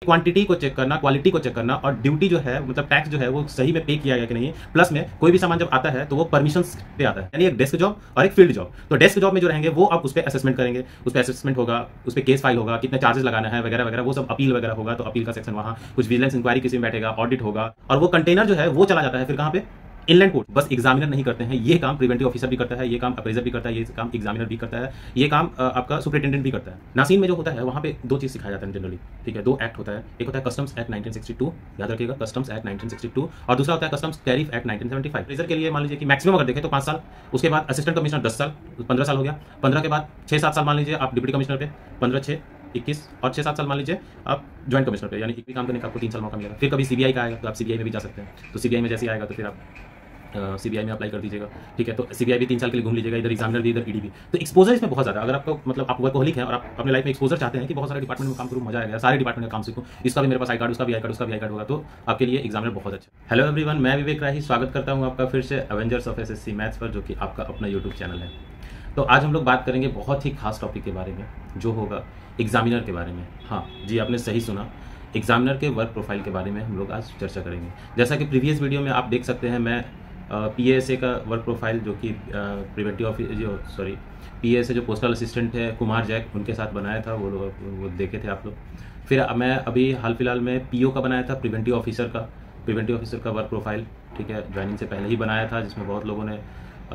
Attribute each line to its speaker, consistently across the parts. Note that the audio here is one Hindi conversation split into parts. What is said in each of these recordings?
Speaker 1: क्वांटिटी को चेक करना, क्वालिटी को चेक करना, और ड्यूटी जो है मतलब टैक्स जो है वो सही में पे किया गया कि नहीं। प्लस में कोई भी सामान जब आता है तो वो परमिशंस पे आता है, यानी एक डेस्क जॉब और एक फील्ड जॉब। तो डेस्क जॉब में जो रहेंगे वो आप उस पर असेसमेंट करेंगे, उस पर असेसमेंट होगा, उस पर केस फाइल होगा, कितने चार्जेस लगाना है वगैरह वगैरह, वो सब अपील वगैरह होगा। तो अपील का सेक्शन वहाँ, कुछ विजिलेंस इंक्वायरी किसी में बैठेगा, ऑडिट होगा, और वो कंटेनर जो है वो चला जाता है फिर कहाँ पे, इनलैंड पोर्ट। बस एग्जामिनर नहीं करते हैं ये काम, प्रिवेंटिव ऑफिसर भी करता है ये काम, अप्रेजर भी करता है ये काम, एग्जामिनर भी करता है ये काम, आपका सुपरिटेंडेंट भी करता है। नासीन में जो होता है वहाँ पे दो चीज सिखाया जाता है जनरली, ठीक है। दो एक्ट होता है, एक होता है कस्टम्स एक्ट 1962, याद रखिएगा कस्टम्स एक्ट 1962, और दूसरा होता है कस्टम्स टैरिफ एक्ट 1975। अप्रेजर के लिए मान लीजिए कि मैक्सिमम अगर देखें तो 5 साल, उसके बाद असिस्टेंट कमिश्नर 10 साल, 15 साल हो गया, 15 के बाद 6-7 साल मान लीजिए आप डिप्टी कमिश्नर पे, 15-6-21, और 6-7 साल मान लीजिए आप ज्वाइंट कमिश्नर पे, यानी एक भी काम करने का आपको 3 साल मौका मिलेगा। फिर कभी सीबीआई का आएगा तो आप सीबीआई में भी जा सकते हैं, तो सीबीआई में जैसे आएगा तो फिर आप सीबीआई में अप्लाई कर दीजिएगा, ठीक है। तो सीबीआई भी 3 साल के लिए घूम लीजिएगा, इधर एग्जामिनर भी, इधर ईडी भी। तो एक्सपोजर इसमें बहुत ज़्यादा, अगर आपको मतलब आप वर्कहोलिक हैं और आप अपने लाइफ में एक्सपोजर चाहते हैं कि बहुत सारे डिपार्टमेंट में काम करूँ, मजा आएगा, सारे डिपार्टमेंट में काम सीखूँ, इसका भी मेरे पास आई कार्ड, उसका भी आई कार्ड, उसका भी आई कार्ड होगा, तो आपके लिए एग्जामिनर बहुत अच्छा। हेलो एवरीवन, मैं विवेक राही स्वागत करता हूँ आपका फिर से एवेंजर्स ऑफ एसएससी मैथ्स पर, जो कि आपका अपना यूट्यूब चैनल है। तो आज हम लोग बात करेंगे बहुत ही खास टॉपिक के बारे में, जो होगा एग्जामिनर के बारे में। हाँ जी, आपने सही सुना, एग्जामिनर के वर्क प्रोफाइल के बारे में हम लोग आज चर्चा करेंगे। जैसा कि प्रीवियस वीडियो में आप देख सकते हैं, मैं पीएएसए का वर्क प्रोफाइल जो कि प्रिवेंटिव ऑफिस पीएएसए जो पोस्टल असिस्टेंट है कुमार जैक, उनके साथ बनाया था, वो देखे थे आप लोग। फिर मैं अभी हाल फिलहाल में पीओ का बनाया था, प्रिवेंटिव ऑफिसर का वर्क प्रोफाइल, ठीक है, ज्वाइनिंग से पहले ही बनाया था, जिसमें बहुत लोगों ने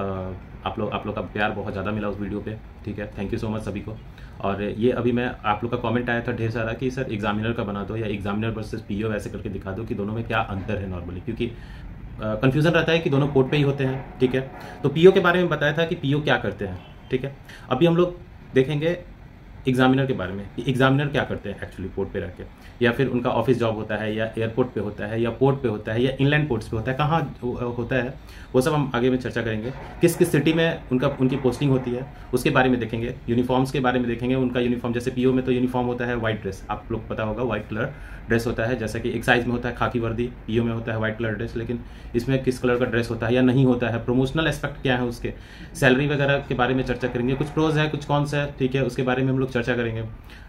Speaker 1: आप लोग का प्यार बहुत ज़्यादा मिला उस वीडियो पे, ठीक है। थैंक यू सो मच सभी को। और ये अभी मैं आप लोग का कमेंट आया था ढेर सारा कि सर एग्जामिनर का बना दो या एग्जामिनर वर्सेस पीओ वैसे करके दिखा दो कि दोनों में क्या अंतर है नॉर्मली, क्योंकि कन्फ्यूजन रहता है कि दोनों पोर्ट पे ही होते हैं, ठीक है। तो पीओ के बारे में बताया था कि पीओ क्या करते हैं, ठीक है। अभी हम लोग देखेंगे एग्जामिनर के बारे में कि एग्जामिनर क्या करते हैं एक्चुअली पोर्ट पे रह के, या फिर उनका ऑफिस जॉब होता है, या एयरपोर्ट पे होता है, या पोर्ट पे होता है, या इनलैंड पोर्ट्स पे होता है, कहाँ होता है, वो सब हम आगे में चर्चा करेंगे। किस किस सिटी में उनकी पोस्टिंग होती है उसके बारे में देखेंगे। यूनिफॉर्म्स के बारे में देखेंगे, उनका यूनिफॉर्म, जैसे पीओ में तो यूनिफॉर्म होता है व्हाइट ड्रेस, आप लोग पता होगा व्हाइट कलर ड्रेस होता है, जैसा कि एक्साइज में होता है खाकी वर्दी, पीओ में होता है व्हाइट कलर ड्रेस। लेकिन इसमें किस कलर का ड्रेस होता है या नहीं होता है, प्रमोशनल एस्पेक्ट क्या है उसके, सैलरी वगैरह के बारे में चर्चा करेंगे। कुछ प्रोज है कुछ कॉन्स है, ठीक है, उसके बारे में हम लोग चर्चा करेंगे।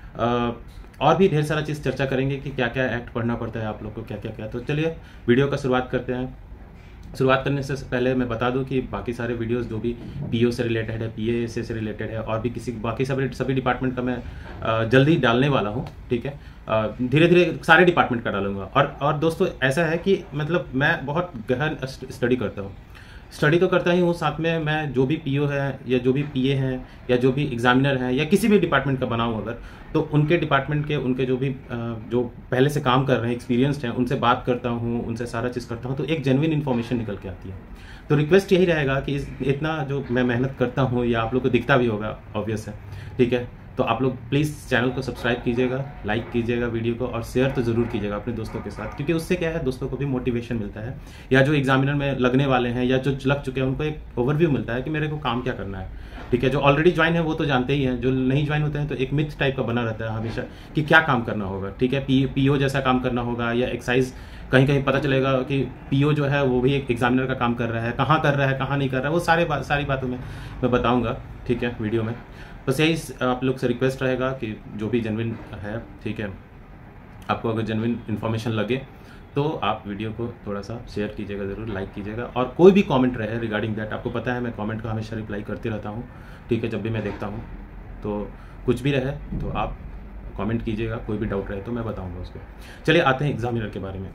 Speaker 1: और भी ढेर सारा चीज़ चर्चा करेंगे कि क्या क्या एक्ट पढ़ना पड़ता है आप लोग को, क्या क्या क्या। तो चलिए वीडियो का शुरुआत करते हैं। शुरुआत करने से पहले मैं बता दूं कि बाकी सारे वीडियोस जो भी पीओ से रिलेटेड है, पीएएसए से रिलेटेड है, और भी बाकी सभी डिपार्टमेंट का मैं जल्दी डालने वाला हूं, ठीक है। धीरे धीरे सारे डिपार्टमेंट का डालूंगा। और दोस्तों ऐसा है कि मतलब मैं बहुत गहन स्टडी करता हूँ, स्टडी तो करता ही हूँ, साथ में मैं जो भी पीओ है या जो भी पीए हैं या जो भी एग्जामिनर हैं या किसी भी डिपार्टमेंट का बनाऊँ अगर, तो उनके डिपार्टमेंट के उनके जो भी जो पहले से काम कर रहे हैं, एक्सपीरियंस्ड हैं, उनसे बात करता हूँ, उनसे सारा चीज़ करता हूँ, तो एक जेन्युइन इन्फॉर्मेशन निकल के आती है। तो रिक्वेस्ट यही रहेगा कि इतना जो मैं मेहनत करता हूँ या आप लोग को दिखता भी होगा, ऑब्वियस है, ठीक है। तो आप लोग प्लीज़ चैनल को सब्सक्राइब कीजिएगा, लाइक कीजिएगा वीडियो को, और शेयर तो ज़रूर कीजिएगा अपने दोस्तों के साथ, क्योंकि उससे क्या है, दोस्तों को भी मोटिवेशन मिलता है, या जो एग्जामिनर में लगने वाले हैं या जो लग चुके हैं उनको एक ओवरव्यू मिलता है कि मेरे को काम क्या करना है, ठीक है। जो ऑलरेडी ज्वाइन है वो तो जानते ही हैं, जो नहीं ज्वाइन होते हैं तो एक मिथ टाइप का बना रहता है हमेशा कि क्या काम करना होगा, ठीक है। पीओ जैसा काम करना होगा, या एक्साइज कहीं कहीं पता चलेगा कि पीओ जो है वो भी एक एग्जामिनर का काम कर रहा है, कहाँ कर रहा है कहाँ नहीं कर रहा है, वो सारी बातों में मैं बताऊँगा, ठीक है, वीडियो में। बस यही आप लोग से रिक्वेस्ट रहेगा कि जो भी जेन्युइन है, ठीक है, आपको अगर जेन्युइन इन्फॉर्मेशन लगे तो आप वीडियो को थोड़ा सा शेयर कीजिएगा, ज़रूर लाइक कीजिएगा। और कोई भी कमेंट रहे रिगार्डिंग दैट, आपको पता है मैं कमेंट का हमेशा रिप्लाई करते रहता हूँ, ठीक है, जब भी मैं देखता हूँ। तो कुछ भी रहे तो आप कमेंट कीजिएगा, कोई भी डाउट रहे तो मैं बताऊँगा उसको। चलिए आते हैं एग्जामिनर के बारे में।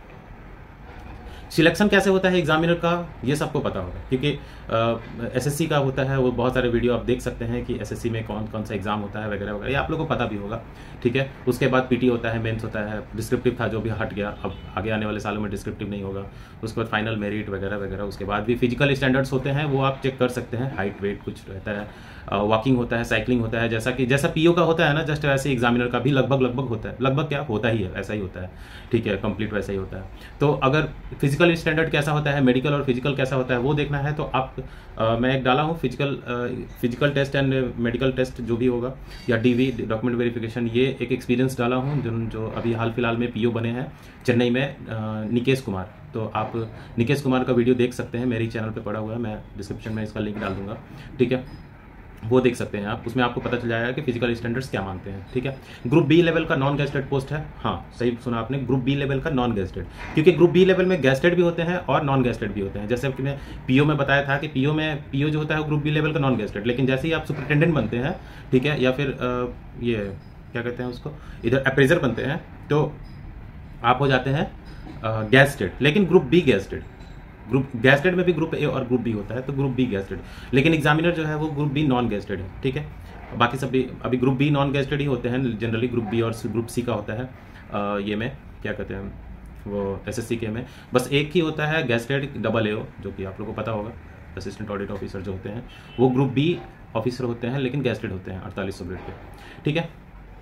Speaker 1: सिलेक्शन कैसे होता है एग्जामिनर का, ये सबको पता होगा, क्योंकि एसएससी का होता है, वो बहुत सारे वीडियो आप देख सकते हैं कि एसएससी में कौन कौन सा एग्जाम होता है वगैरह वगैरह, ये आप लोगों को पता भी होगा, ठीक है। उसके बाद पीटी होता है, मेंस होता है, डिस्क्रिप्टिव था जो भी हट गया, अब आगे आने वाले सालों में डिस्क्रिप्टिव नहीं होगा। उसके बाद फाइनल मेरिट वगैरह वगैरह। उसके बाद भी फिजिकल स्टैंडर्ड्स होते हैं, वो आप चेक कर सकते हैं, हाइट वेट कुछ रहता है, वॉकिंग होता है, साइकिलिंग होता है, जैसा पीओ का होता है ना, जस्ट वैसे एग्जामिनर का भी लगभग होता है, लगभग क्या होता ही है, ऐसा ही होता है, ठीक है, कंप्लीट वैसा ही होता है। तो अगर फिजिकल स्टैंडर्ड कैसा होता है, मेडिकल और फिजिकल कैसा होता है वो देखना है तो आप मैं एक डाला हूँ physical test and medical test जो भी होगा, या डीवी डॉक्यूमेंट वेरिफिकेशन, ये एक एक्सपीरियंस डाला हूँ जो अभी हाल फिलहाल में पीओ बने हैं चेन्नई में, निकेश कुमार। तो आप निकेश कुमार का वीडियो देख सकते हैं, मेरे चैनल पे पड़ा हुआ है, मैं डिस्क्रिप्शन में इसका लिंक डाल दूंगा, ठीक है। वो देख सकते हैं आप, उसमें आपको पता चल जाएगा कि फिजिकल स्टैंडर्ड्स क्या मांगते हैं। ठीक है, ग्रुप बी लेवल का नॉन गैस्टेड पोस्ट है। हाँ सही सुना आपने, ग्रुप बी लेवल का नॉन गैस्टेड, क्योंकि ग्रुप बी लेवल में गैस्टेड भी होते हैं और नॉन गैस्टेड भी होते हैं। जैसे कि मैं पीओ में बताया था कि पीओ जो होता है ग्रुप बी लेवल का नॉन गैस्टेड, लेकिन जैसे ही आप सुपरिटेंडेंट बनते हैं, ठीक है, या फिर ये क्या कहते हैं उसको, इधर अप्रेजर बनते हैं, तो आप हो जाते हैं गैस्टेड, लेकिन group B gazetted. Group gazetted में भी ग्रुप ए और ग्रुप बी होता है, तो ग्रुप बी गैस्टेड, लेकिन एग्जामिनर जो है वो ग्रुप बी नॉन गैस्टेड है। ठीक है, बाकी सब भी अभी ग्रुप बी नॉन गैस्टेड ही होते हैं जनरली, ग्रुप बी और ग्रुप सी का होता है ये में क्या कहते हैं वो एसएससी के में बस एक ही होता है गैस्टेड डबल एओ, जो कि आप लोगों को पता होगा, असिस्टेंट ऑडिट ऑफिसर जो होते हैं वो ग्रुप बी ऑफिसर होते हैं, लेकिन गैस्टेड होते हैं 4800 ग्रेड पे। ठीक है,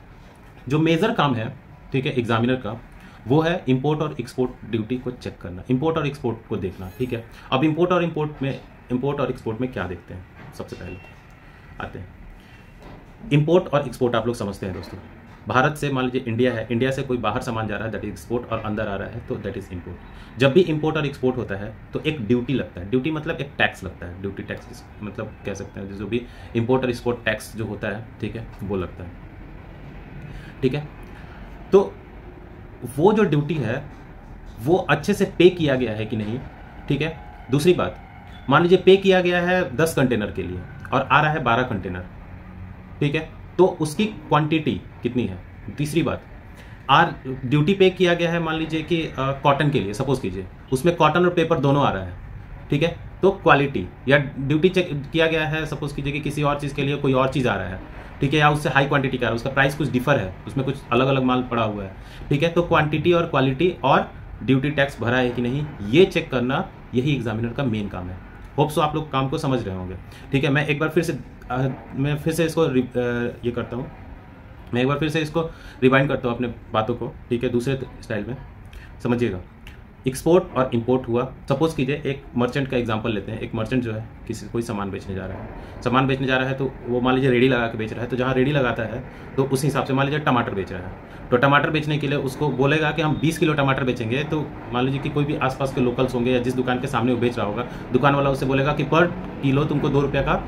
Speaker 1: जो मेजर काम है, ठीक है, एग्जामिनर का, वो है इंपोर्ट और एक्सपोर्ट ड्यूटी को चेक करना, इंपोर्ट और एक्सपोर्ट को देखना। ठीक है, अब इंपोर्ट और एक्सपोर्ट में क्या देखते हैं, सबसे पहले आते हैं इंपोर्ट और एक्सपोर्ट। आप लोग समझते हैं दोस्तों, भारत से मान लीजिए इंडिया है, इंडिया से कोई बाहर सामान जा रहा है दैट इज एक्सपोर्ट, और अंदर आ रहा है तो दैट इज इंपोर्ट। जब भी इंपोर्ट और एक्सपोर्ट होता है तो एक ड्यूटी लगता है, ड्यूटी मतलब एक टैक्स लगता है, ड्यूटी टैक्स मतलब कह सकते हैं जो भी इंपोर्ट और एक्सपोर्ट टैक्स जो होता है, ठीक है, वो लगता है। ठीक है, तो वो जो ड्यूटी है वो अच्छे से पे किया गया है कि नहीं। ठीक है, दूसरी बात, मान लीजिए पे किया गया है 10 कंटेनर के लिए और आ रहा है 12 कंटेनर, ठीक है, तो उसकी क्वांटिटी कितनी है। तीसरी बात, ड्यूटी पे किया गया है मान लीजिए कि कॉटन के लिए, सपोज कीजिए उसमें कॉटन और पेपर दोनों आ रहा है, ठीक है, तो क्वालिटी, या ड्यूटी चेक किया गया है सपोज कीजिए कि किसी और चीज़ के लिए कोई और चीज़ आ रहा है, ठीक है, या उससे हाई क्वांटिटी का है, उसका प्राइस कुछ डिफर है, उसमें कुछ अलग अलग माल पड़ा हुआ है, ठीक है, तो क्वांटिटी और क्वालिटी और ड्यूटी टैक्स भरा है कि नहीं, ये चेक करना, यही एग्जामिनर का मेन काम है। होप सो आप लोग काम को समझ रहे होंगे। ठीक है, मैं एक बार फिर से इसको ये करता हूँ, मैं एक बार फिर से इसको रिवाइंड करता हूँ अपने बातों को, ठीक है, दूसरे स्टाइल में समझिएगा। एक्सपोर्ट और इंपोर्ट हुआ, सपोज कीजिए एक मर्चेंट का एग्जांपल लेते हैं। एक मर्चेंट जो है किसी कोई सामान बेचने जा रहा है, तो वो मान लीजिए रेडी लगा के बेच रहा है, तो जहाँ रेडी लगाता है तो उस हिसाब से मान लीजिए टमाटर बेच रहा है, तो टमाटर बेचने के लिए उसको बोलेगा कि हम 20 किलो टमाटर बेचेंगे, तो मान लीजिए कि कोई भी आसपास के लोकल्स होंगे या जिस दुकान के सामने वो बेच रहा होगा, दुकान वाला उससे बोलेगा कि पर किलो तुमको 2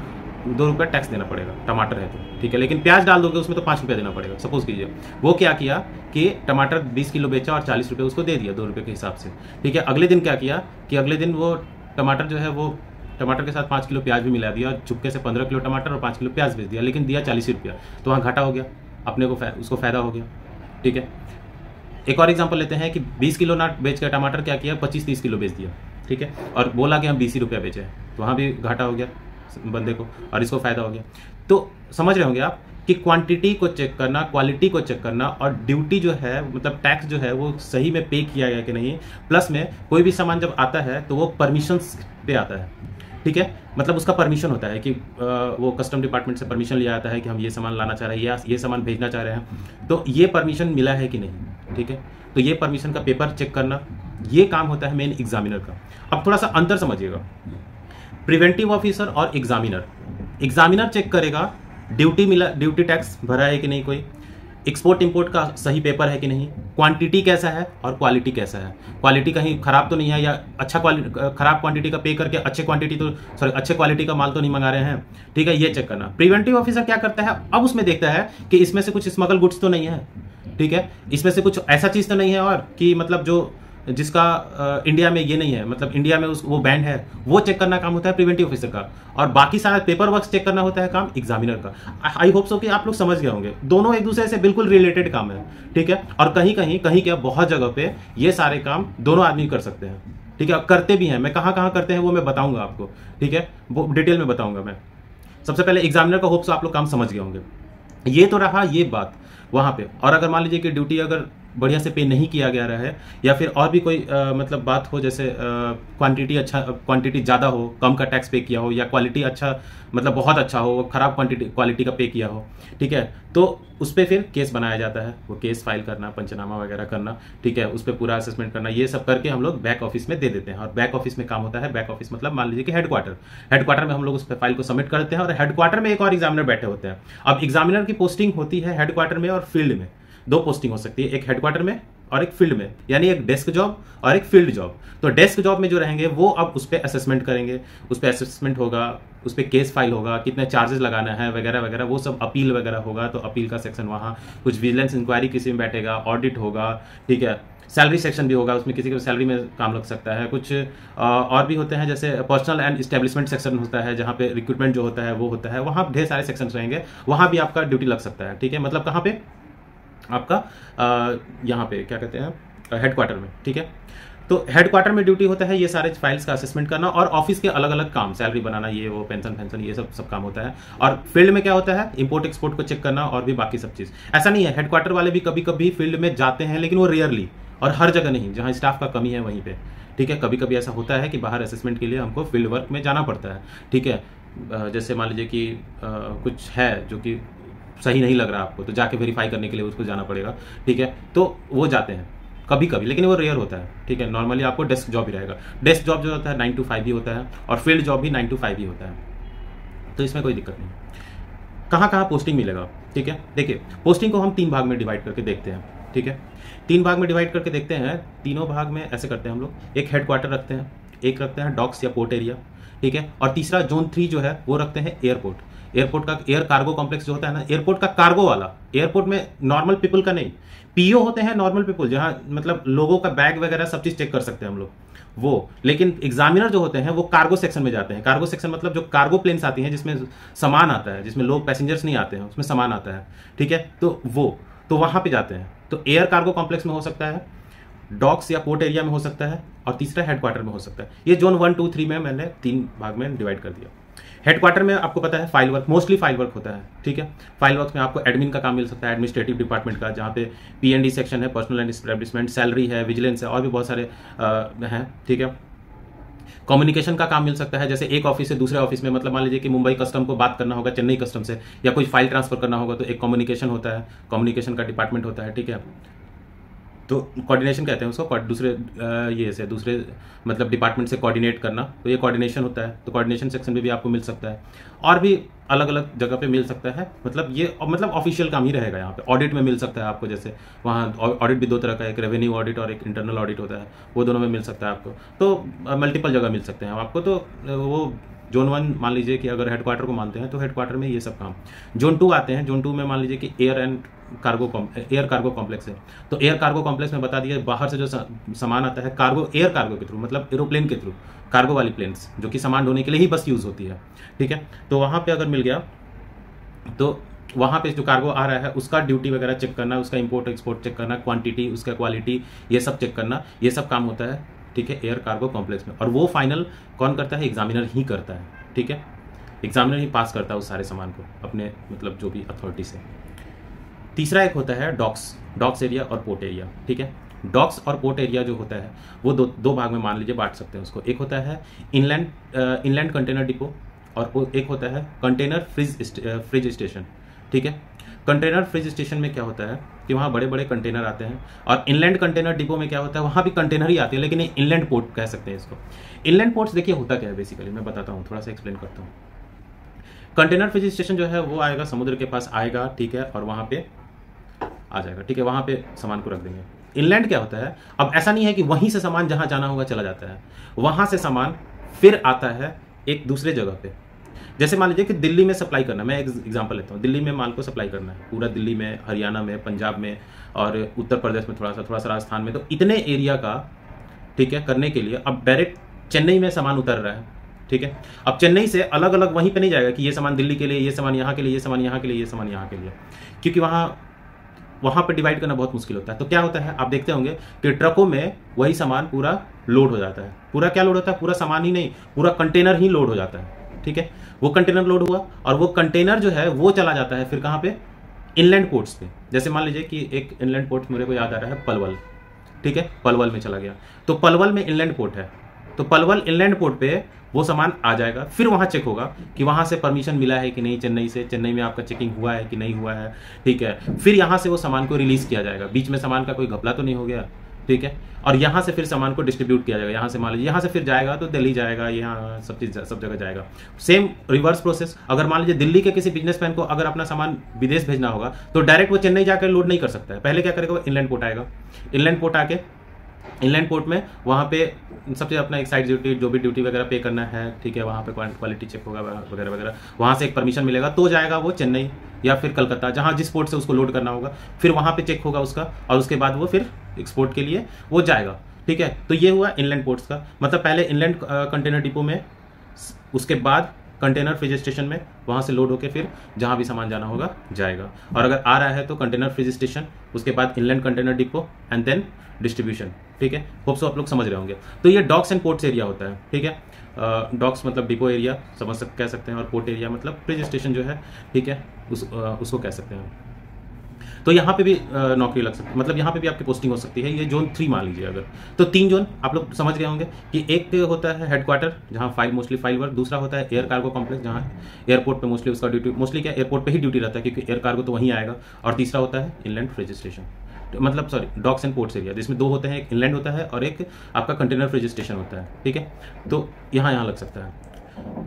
Speaker 1: रुपया टैक्स देना पड़ेगा, टमाटर है तो, ठीक है, लेकिन प्याज डाल दोगे उसमें तो 5 रुपया देना पड़ेगा। सपोज कीजिए वो क्या किया कि टमाटर 20 किलो बेचा और 40 रुपये उसको दे दिया 2 रुपये के हिसाब से, ठीक है। अगले दिन क्या किया कि अगले दिन वो टमाटर जो है वो टमाटर के साथ 5 किलो प्याज भी मिला दिया और चुपके से 15 किलो टमाटर और 5 किलो प्याज बेच दिया, लेकिन दिया 40 रुपया, तो वहाँ घाटा हो गया, अपने को उसको फायदा हो गया, ठीक है। एक और एग्जांपल लेते हैं कि 20 किलो ना बेच कर टमाटर क्या किया 25-30 किलो बेच दिया, ठीक है, और बोला कि हम 20 रुपया बेचे, तो वहाँ भी घाटा हो गया बंदे को और इसको फायदा हो गया। तो समझ रहे होंगे आप कि क्वांटिटी को चेक करना, क्वालिटी को चेक करना और ड्यूटी जो है मतलब टैक्स जो है वो सही में पे किया गया कि नहीं, प्लस में कोई भी सामान जब आता है तो वो परमिशंस पे आता है, ठीक है, मतलब उसका परमिशन होता है कि वो कस्टम डिपार्टमेंट से परमिशन लिया जाता है कि हम ये सामान लाना चाह रहे हैं या ये सामान भेजना चाह रहे हैं, तो ये परमिशन मिला है कि नहीं, ठीक है, तो ये परमिशन का पेपर चेक करना, ये काम होता है मेन एग्जामिनर का। अब थोड़ा सा अंतर समझिएगा, प्रिवेंटिव ऑफिसर और एग्जामिनर चेक करेगा ड्यूटी टैक्स भरा है कि नहीं, कोई एक्सपोर्ट इंपोर्ट का सही पेपर है कि नहीं, क्वांटिटी कैसा है और क्वालिटी कैसा है, क्वालिटी कहीं खराब तो नहीं है या खराब क्वांटिटी का पे करके अच्छे क्वालिटी का माल तो नहीं मंगा रहे हैं, ठीक है, ये चेक करना। प्रिवेंटिव ऑफिसर क्या करता है, अब उसमें देखता है कि इसमें से कुछ स्मगल गुड्स तो नहीं है, ठीक है, इसमें से कुछ ऐसा चीज तो नहीं है और कि मतलब जो जिसका इंडिया में ये नहीं है, मतलब इंडिया में वो बैंड है, वो चेक करना काम होता है प्रिवेंटिव ऑफिसर का, और बाकी सारा पेपर वर्क चेक करना होता है काम एग्जामिनर का। आई होप सो कि आप लोग समझ गए होंगे, दोनों एक दूसरे से बिल्कुल रिलेटेड काम है, ठीक है, और कहीं क्या बहुत जगह पे ये सारे काम दोनों आदमी कर सकते हैं, ठीक है, करते भी हैं। मैं कहाँ करते हैं वो मैं बताऊंगा आपको, ठीक है, वो डिटेल में बताऊंगा मैं। सबसे पहले एग्जामिनर का होप सो आप लोग काम समझ गए होंगे। ये तो रहा ये बात वहां पे, और अगर मान लीजिए कि ड्यूटी अगर बढ़िया से पे नहीं किया गया है या फिर और भी कोई मतलब बात हो, जैसे क्वांटिटी ज़्यादा हो, कम का टैक्स पे किया हो, या क्वालिटी अच्छा मतलब बहुत अच्छा हो, खराब क्वालिटी का पे किया हो, ठीक है, तो उस पर फिर केस बनाया जाता है, वो केस फाइल करना, पंचनामा वगैरह करना, ठीक है, उस पर पूरा असेसमेंट करना, ये सब करके हम लोग बैक ऑफिस में दे देते हैं। और बैक ऑफिस में काम होता है, बैक ऑफिस मतलब मान लीजिए कि हेडक्वार्टर में हम लोग उस पर फाइल को सबमिट करते हैं और हेडक्वार्टर में एक और एग्जामिनर बैठे होते हैं। अब एग्जामिनर की पोस्टिंग होती है हेडक्वार्टर में और फील्ड में, 2 पोस्टिंग हो सकती है, एक हेडक्वार्टर में और एक फील्ड में, यानी एक डेस्क जॉब और एक फील्ड जॉब। तो डेस्क जॉब में जो रहेंगे वो अब उस पर असेसमेंट करेंगे, उस पर असेसमेंट होगा, उस पर केस फाइल होगा, कितने चार्जेस लगाना है वगैरह वगैरह, वो सब अपील वगैरह होगा, तो अपील का सेक्शन वहाँ, कुछ विजिलेंस इंक्वायरी किसी में बैठेगा, ऑडिट होगा, ठीक है, सैलरी सेक्शन भी होगा, उसमें किसी को सैलरी में काम लग सकता है, कुछ और भी होते हैं, जैसे पर्सनल एंड इस्टेब्लिशमेंट सेक्शन होता है, जहाँ पे रिक्रूटमेंट जो होता है वो होता है, वहाँ ढेर सारे सेक्शन रहेंगे, वहाँ भी आपका ड्यूटी लग सकता है, ठीक है, मतलब कहाँ पे आपका यहाँ पे क्या कहते हैं हेडक्वार्टर में, ठीक है। तो हेडक्वार्टर में ड्यूटी होता है ये सारे फाइल्स का असेसमेंट करना, और ऑफिस के अलग अलग काम, सैलरी बनाना, ये वो पेंशन ये सब काम होता है। और फील्ड में क्या होता है, इंपोर्ट एक्सपोर्ट को चेक करना और भी बाकी सब चीज़। ऐसा नहीं है, हेडक्वार्टर वाले भी कभी कभी फील्ड में जाते हैं, लेकिन वो रेयरली, और हर जगह नहीं, जहाँ स्टाफ का कमी है वहीं पे, ठीक है। कभी कभी ऐसा होता है कि बाहर असेसमेंट के लिए हमको फील्ड वर्क में जाना पड़ता है, ठीक है। जैसे मान लीजिए कि कुछ है जो कि सही नहीं लग रहा आपको, तो जाके वेरीफाई करने के लिए उसको जाना पड़ेगा, ठीक है, तो वो जाते हैं कभी कभी, लेकिन वो रेयर होता है, ठीक है। नॉर्मली आपको डेस्क जॉब ही रहेगा। डेस्क जॉब जो होता है 9 to 5 ही होता है, और फील्ड जॉब भी 9 to 5 ही होता है, तो इसमें कोई दिक्कत नहीं। कहाँ कहाँ पोस्टिंग मिलेगा, ठीक है। देखिए, पोस्टिंग को हम 3 भाग में डिवाइड करके देखते हैं, ठीक है। 3 भाग में डिवाइड करके देखते हैं। तीनों भाग में ऐसे करते हैं हम लोग, एक हेडक्वार्टर रखते हैं, एक रखते हैं डॉक्स या पोर्ट एरिया, ठीक है, और तीसरा जोन 3 जो है वो रखते हैं एयरपोर्ट। एयरपोर्ट का एयर कार्गो कॉम्प्लेक्स जो होता है ना, एयरपोर्ट का कार्गो वाला, एयरपोर्ट में नॉर्मल पीपल का नहीं, पीओ होते हैं नॉर्मल पीपल, जहां मतलब लोगों का बैग वगैरह सब चीज चेक कर सकते हैं हम लोग वो, लेकिन एग्जामिनर जो होते हैं वो कार्गो सेक्शन में जाते हैं। कार्गो सेक्शन मतलब जो कार्गो प्लेन्स आती हैं जिसमें सामान आता है, जिसमें लोग पैसेंजर्स नहीं आते हैं, उसमें सामान आता है, ठीक है, तो वो तो वहां पे जाते हैं। तो एयर कार्गो कॉम्प्लेक्स में हो सकता है, डॉक्स या पोर्ट एरिया में हो सकता है, और तीसरा हेडक्वार्टर में हो सकता है। ये जोन 1, 2, 3 में मैंने 3 भाग में डिवाइड कर दिया। हेडक्वार्टर में आपको पता है file work, mostly file work होता है, ठीक है। फाइल वर्क में आपको एडमिन का काम मिल सकता है, एडमिनिस्ट्रेटिव डिपार्टमेंट का, जहाँ पे पीएनडी सेक्शन है, पर्सनल एंड एस्टैब्लिशमेंट, सैलरी है, विजिलेंस है, और भी बहुत सारे हैं, ठीक है। कम्युनिकेशन का काम मिल सकता है, जैसे एक ऑफिस से दूसरे ऑफिस में, मतलब मान लीजिए कि मुंबई कस्टम को बात करना होगा चेन्नई कस्टम से, या कोई फाइल ट्रांसफर करना होगा, तो एक कम्युनिकेशन होता है, कम्युनिकेशन का डिपार्टमेंट होता है, ठीक है। तो कोऑर्डिनेशन कहते हैं उसको, दूसरे ये से दूसरे मतलब डिपार्टमेंट से कोऑर्डिनेट करना, तो ये कोऑर्डिनेशन होता है। तो कोऑर्डिनेशन सेक्शन में भी आपको मिल सकता है, और भी अलग अलग जगह पे मिल सकता है, मतलब ये मतलब ऑफिशियल काम ही रहेगा। यहाँ पे ऑडिट में मिल सकता है आपको, जैसे वहाँ ऑडिट भी 2 तरह का, एक रेवेन्यू ऑडिट और एक इंटरनल ऑडिट होता है, वो दोनों में मिल सकता है आपको। तो मल्टीपल जगह मिल सकते हैं आपको। तो वो जोन 1 मान लीजिए कि अगर हेडक्वार्टर को मानते हैं तो हेडक्वार्टर में ये सब काम। जोन 2 आते हैं, जोन 2 में मान लीजिए कि एयर कार्गो कॉम्प्लेक्स है। तो एयर कार्गो कॉम्प्लेक्स में बता दिया, बाहर से जो सामान आता है कार्गो, एयर कार्गो के थ्रू, मतलब एरोप्लेन के थ्रू, कार्गो वाली प्लेन्स जो कि सामान ढोने के लिए ही बस यूज होती है, ठीक है। तो वहां पे अगर मिल गया तो वहां पे जो कार्गो आ रहा है उसका ड्यूटी वगैरह चेक करना, उसका इंपोर्ट एक्सपोर्ट चेक करना, क्वांटिटी, उसका क्वालिटी, ये सब चेक करना, ये सब काम होता है, ठीक है, एयर कार्गो कॉम्प्लेक्स में। और वो फाइनल कौन करता है, एग्जामिनर ही करता है, ठीक है। एग्जामिनर ही पास करता है उस सारे सामान को अपने मतलब जो भी अथॉरिटी से। तीसरा एक होता है डॉक्स एरिया और पोर्ट एरिया, ठीक है। डॉक्स और पोर्ट एरिया जो होता है वो दो भाग में मान लीजिए बांट सकते हैं उसको। एक होता है इनलैंड कंटेनर डिपो, और एक होता है कंटेनर फ्रिज स्टेशन, ठीक है। कंटेनर फ्रिज स्टेशन में क्या होता है कि वहाँ बड़े बड़े कंटेनर आते हैं, और इनलैंड कंटेनर डिपो में क्या होता है, वहाँ भी कंटेनर ही आते हैं, लेकिन इनलैंड पोर्ट कह सकते हैं इसको। इनलैंड पोर्ट्स देखिए होता क्या है बेसिकली, मैं बताता हूँ, थोड़ा सा एक्सप्लेन करता हूँ। कंटेनर फ्रिज स्टेशन जो है वो आएगा, समुद्र के पास आएगा, ठीक है, और वहाँ पे आ जाएगा, ठीक है, वहाँ पे सामान को रख देंगे। इनलैंड क्या होता है, अब ऐसा नहीं है कि वहीं से सामान जहाँ जाना होगा चला जाता है, वहाँ से सामान फिर आता है एक दूसरे जगह पे। जैसे मान लीजिए कि दिल्ली में सप्लाई करना, मैं एक एग्जांपल लेता हूँ, दिल्ली में माल को सप्लाई करना है, पूरा दिल्ली में, हरियाणा में, पंजाब में, और उत्तर प्रदेश में थोड़ा सा राजस्थान में, तो इतने एरिया का, ठीक है, करने के लिए अब डायरेक्ट चेन्नई में सामान उतर रहा है, ठीक है। अब चेन्नई से अलग अलग वहीं पे नहीं जाएगा कि ये सामान दिल्ली के लिए, ये सामान यहाँ के लिए, ये सामान यहाँ के लिए, ये सामान यहाँ के लिए, क्योंकि वहाँ पे डिवाइड करना बहुत मुश्किल होता है। तो क्या होता है, आप देखते होंगे कि ट्रकों में वही सामान पूरा लोड हो जाता है। पूरा क्या लोड होता है, पूरा सामान ही नहीं, पूरा कंटेनर ही लोड हो जाता है, ठीक है। वो कंटेनर लोड हुआ, और वो कंटेनर जो है वो चला जाता है फिर कहाँ पे, इनलैंड पोर्ट्स पे। जैसे मान लीजिए कि एक इनलैंड पोर्ट मेरे को याद आ रहा है, पलवल, ठीक है, पलवल में चला गया, तो पलवल में इनलैंड पोर्ट है, तो पलवल इनलैंड पोर्ट पे वो सामान आ जाएगा, फिर वहाँ चेक होगा कि वहाँ से परमिशन मिला है कि नहीं, चेन्नई से, चेन्नई में आपका चेकिंग हुआ है कि नहीं हुआ है, ठीक है। फिर यहाँ से वो सामान को रिलीज किया जाएगा, बीच में सामान का कोई घपला तो नहीं हो गया, ठीक है। और यहाँ से फिर सामान को डिस्ट्रीब्यूट किया जाएगा, यहाँ से मान लीजिए यहाँ से फिर जाएगा तो दिल्ली जाएगा, यहाँ सब चीज सब जगह जाएगा। सेम रिवर्स प्रोसेस, अगर मान लीजिए दिल्ली के किसी बिजनेसमैन को अगर अपना सामान विदेश भेजना होगा तो डायरेक्ट वो चेन्नई जाकर लोड नहीं कर सकता है, पहले क्या करेगा, वो इनलैंड पोर्ट आएगा, इनलैंड पोर्ट आके इनलैंड पोर्ट में वहाँ पे सबसे अपना एक साइड ड्यूटी, जो भी ड्यूटी वगैरह पे करना है, ठीक है, वहाँ पे क्वालिटी चेक होगा वगैरह वगैरह, वहाँ से एक परमिशन मिलेगा तो जाएगा वो चेन्नई या फिर कलकत्ता, जहाँ जिस पोर्ट से उसको लोड करना होगा, फिर वहाँ पे चेक होगा उसका, और उसके बाद वो फिर एक्सपोर्ट के लिए वो जाएगा। ठीक है, तो ये हुआ इनलैंड पोर्ट्स का, मतलब पहले इनलैंड कंटेनर डिपो में, उसके बाद कंटेनर फ्रिज स्टेशन में, वहाँ से लोड होके फिर जहाँ भी सामान जाना होगा जाएगा। और अगर आ रहा है तो कंटेनर फ्रिज स्टेशन, उसके बाद inland container depot and then distribution. ठीक है, होप सो आप लोग समझ रहे होंगे। तो ये डॉक्स एंड पोर्ट्स एरिया होता है। ठीक है, डॉक्स मतलब डिपो एरिया कह सकते हैं, और पोर्ट एरिया मतलब फ्रिज स्टेशन जो है, ठीक है, उसको कह सकते हैं। तो यहाँ पे भी नौकरी लग सकती है, मतलब यहाँ पे भी आपकी पोस्टिंग हो सकती है। ये जोन 3 मान लीजिए अगर, तो 3 जोन आप लोग समझ गए होंगे कि एक होता है हेडक्वार्टर, जहाँ मोस्टली फाइल वर्क, दूसरा होता है एयर कार्गो कॉम्प्लेक्स, जहाँ एयरपोर्ट पे मोस्टली उसका ड्यूटी, मोस्टली क्या एयरपोर्ट पे ही ड्यूटी रहता है क्योंकि एयर कार्गो तो वहीं आएगा, और तीसरा होता है इनलैंड फ्रिज स्टेशन, मतलब sorry docks and ports area, जिसमें 2 होते हैं, एक इनलैंड होता है और एक आपका कंटेनर फ्रिज स्टेशन होता है। ठीक है, तो यहाँ लग सकता है।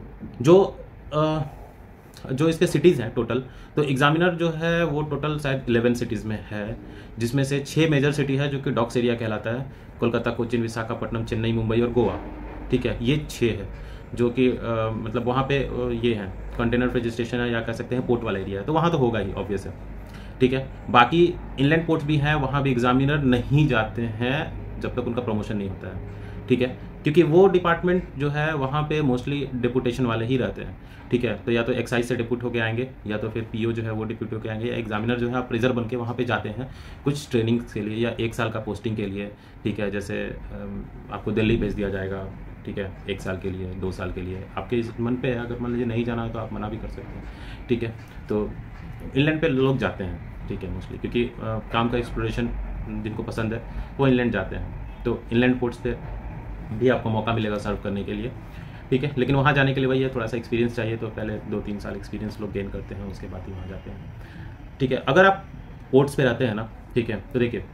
Speaker 1: जो इसके सिटीज़ हैं टोटल, तो एग्जामिनर जो है वो टोटल शायद 11 सिटीज़ में है, जिसमें से 6 मेजर सिटी है जो कि डॉक्स एरिया कहलाता है, कोलकाता, कोचीन, विशाखापट्टनम, चेन्नई, मुंबई और गोवा। ठीक है, ये 6 है जो कि मतलब वहाँ पे ये है कंटेनर फ्रिज स्टेशन है, या कह सकते हैं पोर्ट वाला एरिया है, तो वहाँ तो होगा ही ऑब्वियस है। ठीक है, बाकी इनलैंड पोर्ट्स भी हैं, वहाँ भी एग्जामिनर नहीं जाते हैं जब तक उनका प्रमोशन नहीं होता है। ठीक है, क्योंकि वो डिपार्टमेंट जो है वहाँ पे मोस्टली डिपुटेशन वाले ही रहते हैं। ठीक है, तो या तो एक्साइज से डिप्यूट होके आएंगे, या तो फिर पीओ जो है वो डिप्यूट होके आएंगे, या एग्जामिनर जो है अप्रेजर बन के वहाँ पे जाते हैं कुछ ट्रेनिंग के लिए या 1 साल का पोस्टिंग के लिए। ठीक है, जैसे आपको दिल्ली भेज दिया जाएगा, ठीक है, 1 साल के लिए, 2 साल के लिए, आपके मन पे है, अगर मान लीजिए नहीं जाना है तो आप मना भी कर सकते हैं। ठीक है, तो इनलैंड पे लोग जाते हैं। ठीक है, मोस्टली क्योंकि काम का एक्सप्लोरेशन जिनको पसंद है वो इनलैंड जाते हैं, तो इनलैंड पोर्ट्स पे भी आपको मौका मिलेगा सर्व करने के लिए। ठीक है, लेकिन वहाँ जाने के लिए वही है, थोड़ा सा एक्सपीरियंस चाहिए, तो पहले 2-3 साल एक्सपीरियंस लोग गेन करते हैं, उसके बाद ही वहाँ जाते हैं। ठीक है, अगर आप पोर्ट्स पे रहते हैं ना, ठीक है, तो देखिए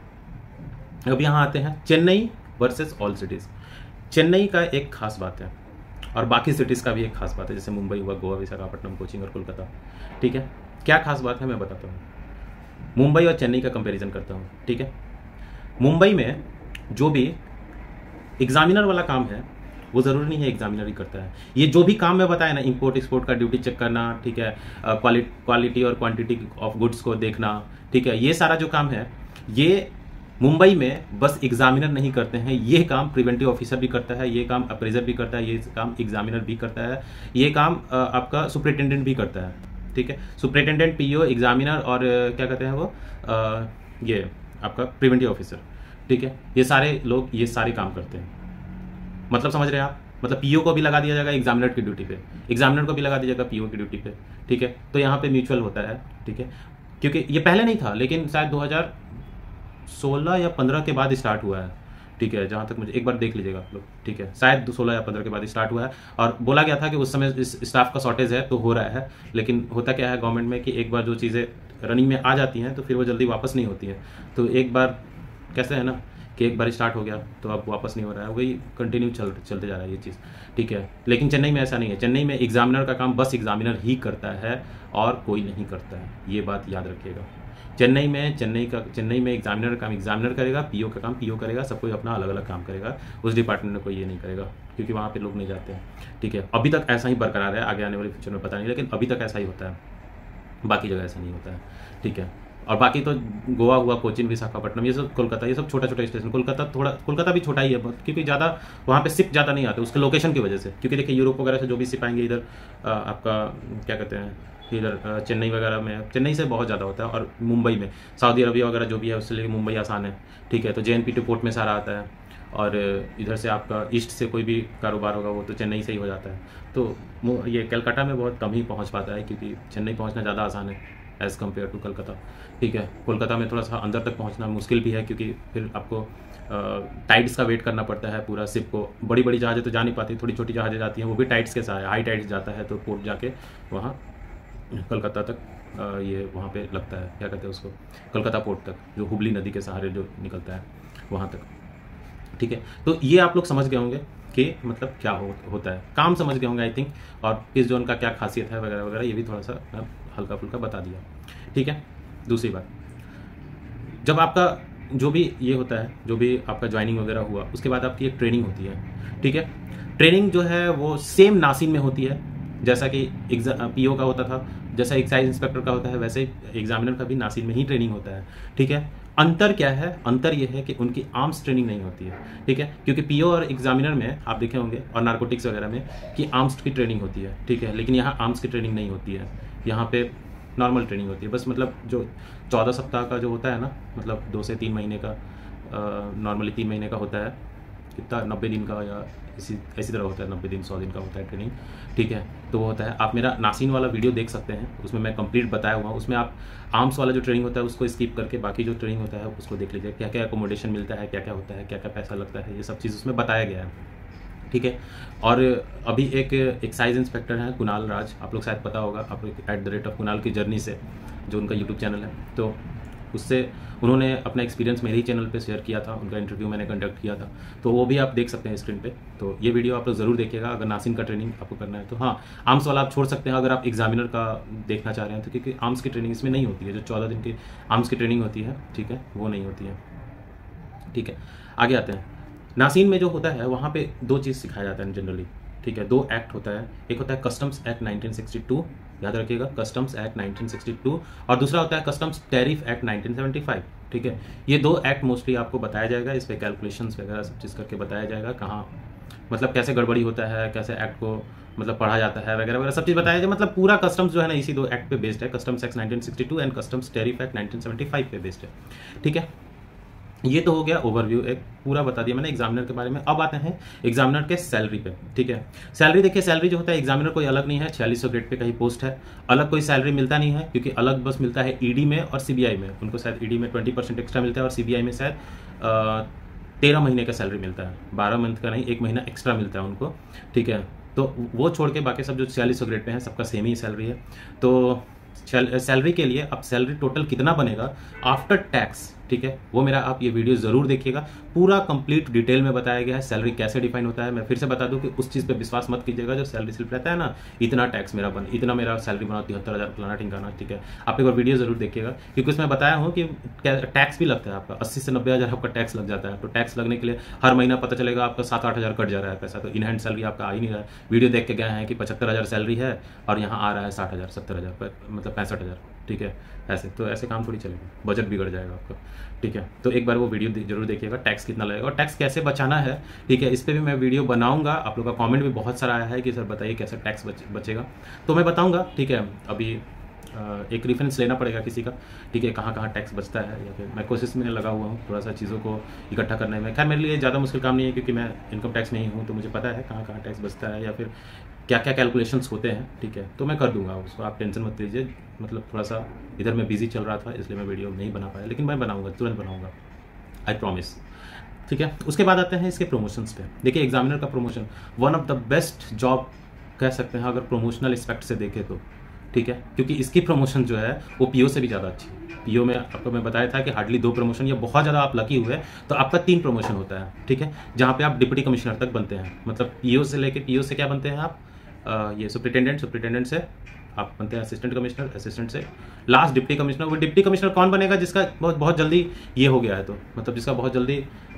Speaker 1: अब यहाँ आते हैं Chennai versus all cities. Chennai का एक खास बात है, और बाकी सिटीज़ का भी एक खास बात है, जैसे मुंबई हुआ, गोवा, विशाखापट्टनम, कोचिंग और कोलकाता। ठीक है, क्या खास बात है मैं बताता हूँ। मुंबई और चेन्नई का कंपैरिजन करता हूँ। ठीक है, मुंबई में जो भी एग्जामिनर वाला काम है वो ज़रूरी नहीं है एग्जामिनर ही करता है। ये जो भी काम मैं बताया ना, इंपोर्ट एक्सपोर्ट का ड्यूटी चेक करना, ठीक है, क्वालिटी और क्वांटिटी ऑफ गुड्स को देखना, ठीक है, ये सारा जो काम है ये मुंबई में बस एग्जामिनर नहीं करते हैं, ये काम प्रिवेंटिव ऑफिसर भी करता है, ये काम अप्रेजर भी करता है, ये काम एग्जामिनर भी करता है, ये काम आपका सुपरिटेंडेंट भी करता है। ठीक है, सुपरिटेंडेंट, पीओ, एग्जामिनर और क्या कहते हैं वो ये आपका प्रिवेंटिव ऑफिसर। ठीक है, ये सारे लोग ये सारे काम करते हैं। मतलब समझ रहे हैं आप, मतलब पीओ को भी लगा दिया जाएगा एग्जामिनर की ड्यूटी पे, एग्जामिनर को भी लगा दिया जाएगा पीओ की ड्यूटी पे। ठीक है, तो यहाँ पे म्यूचुअल होता है। ठीक है, क्योंकि ये पहले नहीं था, लेकिन शायद 2016 या 15 के बाद स्टार्ट हुआ है। ठीक है, जहाँ तक मुझे एक बार देख लीजिएगा आप लोग। ठीक है, शायद 16 या 15 के बाद स्टार्ट हुआ है, और बोला गया था कि उस समय इस स्टाफ का शॉर्टेज है तो हो रहा है, लेकिन होता क्या है गवर्नमेंट में कि एक बार जो चीज़ें रनिंग में आ जाती हैं तो फिर वो जल्दी वापस नहीं होती हैं। तो एक बार कैसे है ना कि एक बार स्टार्ट हो गया तो अब वापस नहीं हो रहा है, वही कंटिन्यू चलते जा रहा है ये चीज़। ठीक है, लेकिन चेन्नई में ऐसा नहीं है। चेन्नई में एग्जामिनर का काम बस एग्जामिनर ही करता है और कोई नहीं करता है, ये बात याद रखिएगा। चेन्नई में एग्जामिनर का काम एग्जामिनर करेगा, पीओ का काम पीओ करेगा, सब कोई अपना अलग अलग काम करेगा, उस डिपार्टमेंट में कोई ये नहीं करेगा क्योंकि वहाँ पे लोग नहीं जाते हैं। ठीक है, अभी तक ऐसा ही बरकरार है, आगे आने वाले फ्यूचर में पता नहीं, लेकिन अभी तक ऐसा ही होता है, बाकी जगह ऐसा नहीं होता है। ठीक है, और बाकी तो गोवा हुआ, कोचीन, विशाखापट्टनम, ये सब कोलकाता, ये सब छोटा छोटा स्टेशन। कोलकाता भी छोटा ही है क्योंकि ज़्यादा वहाँ पे शिप ज़्यादा नहीं आते उसके लोकेशन की वजह से, क्योंकि देखिए यूरोप वगैरह से जो भी शिप आएंगे इधर आपका क्या कहते हैं, इधर चेन्नई वगैरह में, चेन्नई से बहुत ज़्यादा होता है, और मुंबई में सऊदी अरबिया वगैरह जो भी है उससे लेकर मुंबई आसान है। ठीक है, तो JNPT पोर्ट में सारा आता है, और इधर से आपका ईस्ट से कोई भी कारोबार होगा वो तो चेन्नई से ही हो जाता है। तो ये कलकत्ता में बहुत कम ही पहुँच पाता है, क्योंकि चेन्नई पहुँचना ज़्यादा आसान है एज़ कम्पेयर टू कलकत्ता। ठीक है, कोलकाता में थोड़ा सा अंदर तक पहुंचना मुश्किल भी है, क्योंकि फिर आपको टाइड्स का वेट करना पड़ता है पूरा शिप को। बड़ी बड़ी जहाज़ें तो जा नहीं पाती, थोड़ी छोटी जहाज़ें जाती हैं, वो भी टाइड्स के साथ, हाई टाइड्स जाता है तो पोर्ट जाके वहाँ कलकत्ता तक ये वहाँ पे लगता है, क्या कहते हैं उसको, कलकत्ता पोर्ट तक, जो हुबली नदी के सहारे जो निकलता है वहाँ तक। ठीक है, तो ये आप लोग समझ गए होंगे कि मतलब क्या होता है, काम समझ गए होंगे आई थिंक, और किस जोन का क्या खासियत है वगैरह वगैरह, ये भी थोड़ा सा हल्का फुल्का बता दिया। ठीक है, दूसरी बात, जब आपका
Speaker 2: जो भी ये होता है, जो भी आपका ज्वाइनिंग वगैरह हुआ, उसके बाद आपकी एक ट्रेनिंग होती है, ठीक है। ट्रेनिंग जो है वो सेम नासिन में होती है, जैसा कि पीओ का होता था, जैसा एक्साइज इंस्पेक्टर का होता है, वैसे ही एग्जामिनर का भी नासिन में ही ट्रेनिंग होता है, ठीक है। अंतर क्या है? अंतर ये है कि उनकी आर्म्स ट्रेनिंग नहीं होती है, ठीक है, क्योंकि पीओ और एग्जामिनर में आप देखे होंगे और नार्कोटिक्स वगैरह में कि आर्म्स की ट्रेनिंग होती है, ठीक है, लेकिन यहाँ आर्म्स की ट्रेनिंग नहीं होती है, यहाँ पे नॉर्मल ट्रेनिंग होती है। बस मतलब जो 14 सप्ताह का जो होता है ना, मतलब 2 से 3 महीने का, नॉर्मली 3 महीने का होता है, कितना 90 दिन का या ऐसी तरह होता है, 90 दिन 100 दिन का होता है ट्रेनिंग, ठीक है। तो वो होता है, आप मेरा नासिन वाला वीडियो देख सकते हैं, उसमें मैं कंप्लीट बताया हुआ हूँ। उसमें आप आर्म्स वाला जो ट्रेनिंग होता है उसको स्किप करके बाकी जो ट्रेनिंग होता है उसको देख लीजिए, क्या क्या एकोमोडेशन मिलता है, क्या क्या होता है, क्या क्या पैसा लगता है, ये सब चीज़ उसमें बताया गया है, ठीक है। और अभी एक एक्साइज इंस्पेक्टर हैं कुणाल राज, आप लोग शायद पता होगा, आप लोग @ कुणाल की जर्नी से, जो उनका यूट्यूब चैनल है, तो उससे उन्होंने अपना एक्सपीरियंस मेरे ही चैनल पे शेयर किया था, उनका इंटरव्यू मैंने कंडक्ट किया था, तो वो भी आप देख सकते हैं स्क्रीन पे। तो ये वीडियो आप लोग ज़रूर देखिएगा अगर नासिन का ट्रेनिंग आपको करना है तो। हाँ, आर्म्स वाला आप छोड़ सकते हैं अगर आप एग्जामिनर का देखना चाह रहे हैं तो, क्योंकि आर्म्स की ट्रेनिंग इसमें नहीं होती है, जो 14 दिन की आर्म्स की ट्रेनिंग होती है, ठीक है, वो नहीं होती है, ठीक है। आगे आते हैं, नासिन में जो होता है वहाँ पे 2 चीज़ सिखाया जाता है जनरली, ठीक है। 2 एक्ट होता है, एक होता है कस्टम्स एक्ट 1962, याद रखिएगा, कस्टम्स एक्ट 1962, और दूसरा होता है कस्टम्स टैरिफ एक्ट 1975, ठीक है। ये 2 एक्ट मोस्टली आपको बताया जाएगा, इस पर कैलकुलेशंस वगैरह सब चीज़ करके बताया जाएगा, कहाँ मतलब कैसे गड़बड़ी होता है, कैसे एक्ट को मतलब पढ़ा जाता है वगैरह वगैरह सब चीज़ बताया जाए। मतलब पूरा कस्टम्स जो है ना इसी 2 एक्ट पे बेस्ड है, customs act 1962 and customs tariff act 1975 पे बेस्ड है, ठीक है। ये तो हो गया ओवरव्यू, एक पूरा बता दिया मैंने एग्जामिनर के बारे में। अब आते हैं एग्जामिनर के सैलरी पे, ठीक है। सैलरी देखिए, सैलरी जो होता है एग्जामिनर कोई अलग नहीं है, 4600 ग्रेड पे कहीं पोस्ट है, अलग कोई सैलरी मिलता नहीं है, क्योंकि अलग बस मिलता है ईडी में और सीबीआई में। उनको शायद ईडी में 20% एक्स्ट्रा मिलता है और सीबीआई में शायद 13 महीने का सैलरी मिलता है, 12 मंथ का नहीं, 1 महीना एक्स्ट्रा मिलता है उनको, ठीक है। तो वो छोड़ के बाकी सब जो 4600 ग्रेड पे हैं सबका सेम ही सैलरी है। तो सैलरी के लिए अब सैलरी टोटल कितना बनेगा आफ्टर टैक्स, ठीक है, वो मेरा आप ये वीडियो जरूर देखिएगा, पूरा कंप्लीट डिटेल में बताया गया है सैलरी कैसे डिफाइन होता है। मैं फिर से बता दूं कि उस चीज़ पे विश्वास मत कीजिएगा जो सैलरी स्लिप रहता है ना, इतना टैक्स मेरा इतना मेरा सैलरी बना 73,000 फलाना ठिकाना, ठीक है। आप एक बार वीडियो जरूर देखिएगा, क्योंकि उसमें बताया हूँ कि टैक्स भी लगता है आपका, 80 से 90 हज़ार आपका टैक्स लग जाता है। तो टैक्स लगने के लिए हर महीना पता चलेगा आपका 7-8 हज़ार कट जा रहा है पैसा, तो इन हैंड सैलरी आपका आ ही नहीं रहा है। वीडियो देख के गए हैं कि 75,000 सैलरी है और यहाँ आ रहा है 60,000 70,000 मतलब 65,000, ठीक है। ऐसे तो ऐसे काम थोड़ी चलेगा, बजट बिगड़ जाएगा आपका, ठीक है। तो एक बार वो वीडियो जरूर देखिएगा, टैक्स कितना लगेगा और टैक्स कैसे बचाना है, ठीक है। इस पर भी मैं वीडियो बनाऊंगा, आप लोगों का कमेंट भी बहुत सारा आया है कि सर बताइए कैसे टैक्स बचेगा, तो मैं बताऊंगा, ठीक है। अभी एक रेफरेंस लेना पड़ेगा किसी का, ठीक है, कहाँ कहाँ टैक्स बचता है, या फिर मैं कोशिश में लगा हुआ हूँ थोड़ा सा चीज़ों को इकट्ठा करने में। खैर मेरे लिए ज़्यादा मुश्किल काम नहीं है, क्योंकि मैं इनकम टैक्स नहीं हूँ, तो मुझे पता है कहाँ कहाँ टैक्स बचता है या फिर क्या क्या कैलकुलेशंस होते हैं, ठीक है। तो मैं कर दूंगा उसको, आप टेंशन मत लीजिए। मतलब थोड़ा सा इधर मैं बिजी चल रहा था इसलिए मैं वीडियो नहीं बना पाया, लेकिन मैं बनाऊंगा, तुरंत बनाऊंगा, आई प्रॉमिस, ठीक है। उसके बाद आते हैं इसके प्रमोशंस पे। देखिए एग्जामिनर का promotion one of the best job कह सकते हैं अगर प्रमोशनल एस्पेक्ट से देखें तो, ठीक है, क्योंकि इसकी प्रमोशन जो है वो पीओ से भी ज़्यादा अच्छी है। पीओ में आपको मैं बताया था कि हार्डली 2 प्रमोशन, या बहुत ज़्यादा आप लकी हुए तो आपका 3 प्रमोशन होता है, ठीक है, जहाँ पे आप डिप्टी कमिश्नर तक बनते हैं। मतलब पीओ से लेके, पीओ से क्या बनते हैं आप, ये सुप्रिटेंडेंट से आप बनते हैं असिस्टेंट कमिश्नर, असिस्टेंट से लास्ट डिप्टी कमिश्नर। वो डिप्टी कमिश्नर कौन बनेगा जिसका बहुत जल्दी ये हो गया है, तो मतलब जिसका बहुत जल्दी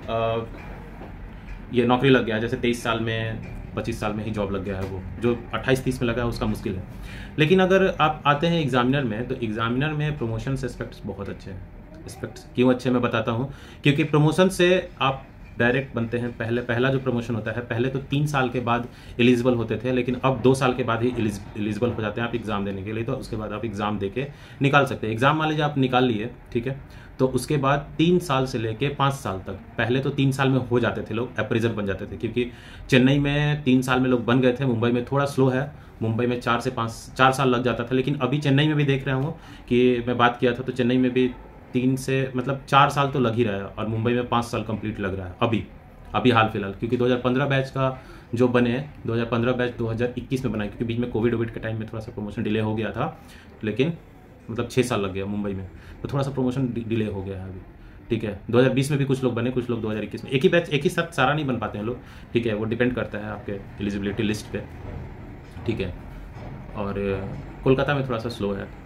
Speaker 2: ये नौकरी लग गया है, जैसे 23 साल में 25 साल में ही जॉब लग गया है, वो जो 28-30 में लगा है उसका मुश्किल है। लेकिन अगर आप आते हैं एग्जामिनर में, तो एग्जामिनर में प्रमोशन एस्पेक्ट्स बहुत अच्छे हैं। एस्पेक्ट्स क्यों अच्छे मैं बताता हूँ, क्योंकि प्रमोशन से आप डायरेक्ट बनते हैं। पहला जो प्रमोशन होता है, पहले तो 3 साल के बाद एलिजिबल होते थे, लेकिन अब 2 साल के बाद ही एलिजिबल हो जाते हैं आप एग्ज़ाम देने के लिए। तो उसके बाद आप एग्ज़ाम दे के निकाल सकते हैं। एग्ज़ाम मान लीजिए आप निकाल लिए, ठीक है, तो उसके बाद 3 साल से लेके 5 साल तक, पहले तो 3 साल में हो जाते थे लोग, अप्रेजर बन जाते थे, क्योंकि चेन्नई में 3 साल में लोग बन गए थे, मुंबई में थोड़ा स्लो है, मुंबई में 4 से 4 साल लग जाता था। लेकिन अभी चेन्नई में भी देख रहा हूँ कि मैं बात किया था तो चेन्नई में भी 3 से मतलब 4 साल तो लग ही रहा है, और मुंबई में 5 साल कंप्लीट लग रहा है अभी हाल फिलहाल, क्योंकि 2015 बैच का जो बने, 2015 बैच 2021 में बना, क्योंकि बीच में कोविड के टाइम में थोड़ा सा प्रमोशन डिले हो गया था, लेकिन मतलब 6 साल लग गया मुंबई में, तो थोड़ा सा प्रमोशन डिले हो गया है अभी, ठीक है। 2020 में भी कुछ लोग बने, कुछ लोग 2021 में, एक ही बैच एक ही साथ सारा नहीं बन पाते हैं लोग, ठीक है, वो डिपेंड करता है आपके एलिजिबिलिटी लिस्ट पे, ठीक है। और कोलकाता में थोड़ा सा स्लो है,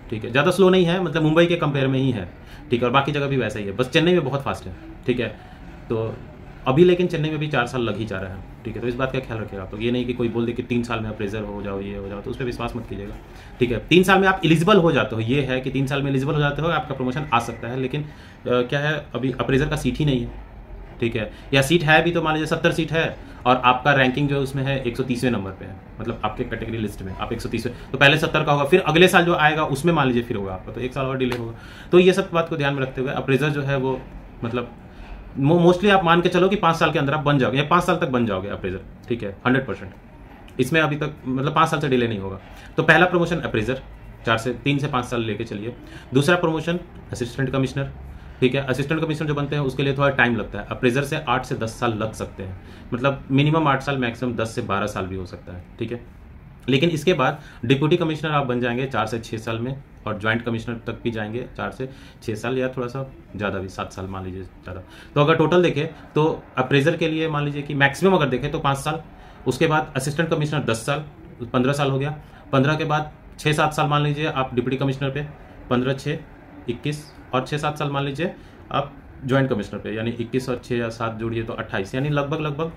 Speaker 2: ठीक है, ज़्यादा स्लो नहीं है, मतलब मुंबई के कंपेयर में ही है, ठीक है, और बाकी जगह भी वैसा ही है, बस चेन्नई में बहुत फास्ट है, ठीक है। तो अभी लेकिन चेन्नई में भी 4 साल लग ही जा रहा है, ठीक है, तो इस बात का ख्याल रखिएगा। तो ये नहीं कि कोई बोल दे कि 3 साल में अप्रेजर हो जाओ, ये हो जाओ, तो उस पर विश्वास मत कीजिएगा, ठीक है। 3 साल में आप एलिजिबल हो जाते हो, ये है कि 3 साल में एलिजिबल हो जाते हो, आपका प्रमोशन आ सकता है, लेकिन क्या है, अभी अप्रेजर का सीट ही नहीं है, ठीक है, या सीट है भी तो मान लीजिए 70 सीट है और आपका रैंकिंग जो है उसमें है 130वें नंबर पे है, मतलब आपके कैटेगरी लिस्ट में आप 130वें, तो पहले 70 का होगा, फिर अगले साल जो आएगा उसमें मान लीजिए फिर होगा आपका, तो 1 साल और डिले होगा। तो ये सब बात को ध्यान में रखते हुए अप्रेजर जो है वो मतलब मोस्टली आप मान के चलो कि 5 साल के अंदर आप बन जाओगे, या 5 साल तक बन जाओगे अप्रेजर, ठीक है, 100%। इसमें अभी तक मतलब 5 साल से डिले नहीं होगा। तो पहला प्रमोशन अप्रेजर, 3 से 5 साल लेके चलिए। दूसरा प्रमोशन असिस्टेंट कमिश्नर, ठीक है। असिस्टेंट कमिश्नर जो बनते हैं उसके लिए थोड़ा टाइम लगता है, अप्रेजर से 8 से 10 साल लग सकते हैं, मतलब मिनिमम 8 साल, मैक्सिमम 10 से 12 साल भी हो सकता है, ठीक है। लेकिन इसके बाद डिप्यूटी कमिश्नर आप बन जाएंगे 4 से 6 साल में, और ज्वाइंट कमिश्नर तक भी जाएंगे 4 से 6 साल, या थोड़ा सा ज़्यादा भी 7 साल मान लीजिए ज़्यादा। तो अगर टोटल देखें तो अप्रेजर के लिए मान लीजिए कि मैक्सिमम अगर देखें तो 5 साल, उसके बाद असिस्टेंट कमिश्नर 10 साल, 15 साल हो गया। 15 के बाद 6-7 साल मान लीजिए आप डिप्टी कमिश्नर पे, 15, 6, 21, और 6-7 साल मान लीजिए आप ज्वाइंट कमिश्नर पे, यानी 21 और 6 या 7 जोड़िए तो 28, यानी लगभग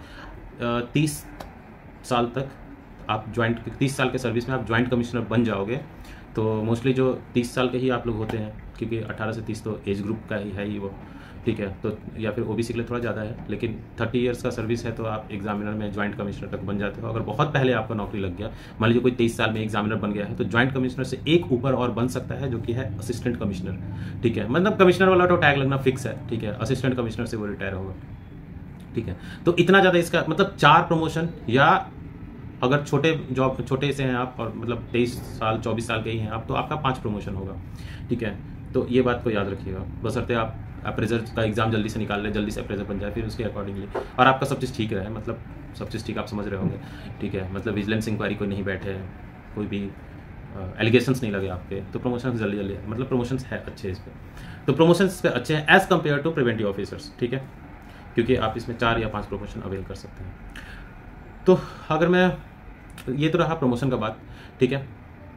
Speaker 2: 30 साल तक आप 30 साल के सर्विस में आप ज्वाइंट कमिश्नर बन जाओगे। तो मोस्टली जो 30 साल के ही आप लोग होते हैं, क्योंकि 18 से 30 तो एज ग्रुप का ही है ही वो, ठीक है। तो या फिर ओबीसी के लिए थोड़ा ज़्यादा है, लेकिन 30 ईयर्स का सर्विस है तो आप एग्जामिनर में ज्वाइंट कमिश्नर तक बन जाते हो। अगर बहुत पहले आपका नौकरी लग गया, मान लीजिए कोई 23 साल में एग्जामिनर बन गया है, तो ज्वाइंट कमिश्नर से एक ऊपर और बन सकता है, जो कि है असिस्टेंट कमिश्नर, ठीक है। मतलब कमिश्नर वाला तो टैग लगना फिक्स है, ठीक है, असिस्टेंट कमिश्नर से वो रिटायर होगा, ठीक है। तो इतना ज़्यादा इसका मतलब 4 प्रमोशन, या अगर छोटे से हैं आप और मतलब 23 साल 24 साल के ही हैं आप, तो आपका 5 प्रमोशन होगा, ठीक है। तो ये बात को याद रखिएगा, बशर्ते आप अप्रेजर का एग्जाम जल्दी से निकाल लें, जल्दी से अप्रेजर बन जाए, फिर उसके अकॉर्डिंगली, और आपका सब चीज़ ठीक रहे, मतलब सब चीज़ ठीक आप समझ रहे होंगे, ठीक है। मतलब विजिलेंस इंक्वायरी कोई नहीं बैठे, कोई भी एलिगेशंस नहीं लगे आप पे, तो प्रमोशन जल्दी मतलब प्रमोशंस है अच्छे इस पर। तो प्रमोशंस पे अच्छे हैं as compare to preventive officers, ठीक है, क्योंकि आप इसमें 4 या 5 प्रमोशन अवेल कर सकते हैं। तो अगर मैं, ये तो रहा प्रमोशन का बात, ठीक है।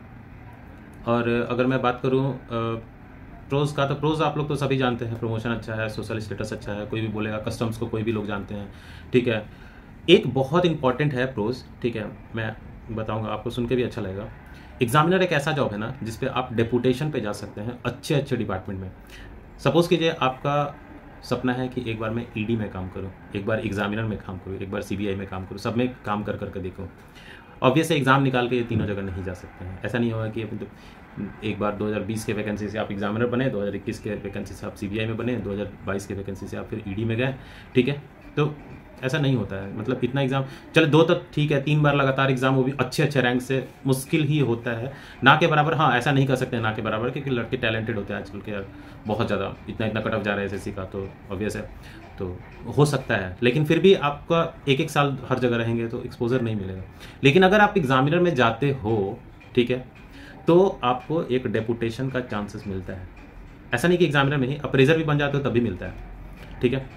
Speaker 2: और अगर मैं बात करूँ प्रोज का, तो प्रोज आप लोग तो सभी जानते हैं, प्रमोशन अच्छा है, सोशल स्टेटस अच्छा है, कोई भी बोलेगा, कस्टम्स को कोई भी लोग जानते हैं, ठीक है। एक बहुत इंपॉर्टेंट है प्रोज, ठीक है, मैं बताऊंगा आपको, सुन के भी अच्छा लगेगा। एग्जामिनर एक ऐसा जॉब है ना जिसपे आप डेपुटेशन पे जा सकते हैं अच्छे डिपार्टमेंट में। सपोज कीजिए आपका सपना है कि एक बार मैं ईडी में काम करूं, एक बार एग्जामिनर में काम करूं, एक बार सीबीआई में काम करूं, सब में काम कर देखूं। ऑब्वियस एग्जाम निकाल के ये तीनों जगह नहीं जा सकते हैं। ऐसा नहीं होगा कि एक बार 2020 के वैकेंसी से आप एग्जामिनर बने, 2021 के वैकेंसी से आप सीबीआई में बने, 2022 के वैकेंसी से आप फिर ईडी में गए, ठीक है। तो ऐसा नहीं होता है, मतलब इतना एग्जाम, चलो 2 तक ठीक है, 3 बार लगातार एग्जाम, वो भी अच्छे रैंक से, मुश्किल ही होता है, ना के बराबर। हाँ, ऐसा नहीं कर सकते ना के बराबर, क्योंकि लड़के टैलेंटेड होते हैं आजकल के यार, बहुत ज़्यादा, इतना कट ऑफ जा रहा है एसएससी का, तो ऑब्वियस है, तो हो सकता है। लेकिन फिर भी आपका 1-1 साल हर जगह रहेंगे तो एक्सपोजर नहीं मिलेगा। लेकिन अगर आप एग्जामिनर में जाते हो, ठीक है, तो आपको एक डेपुटेशन का चांसेस मिलता है। ऐसा नहीं कि एग्जामिनर में ही, अप्रेजर भी बन जाते हो तब भी मिलता है, ठीक है।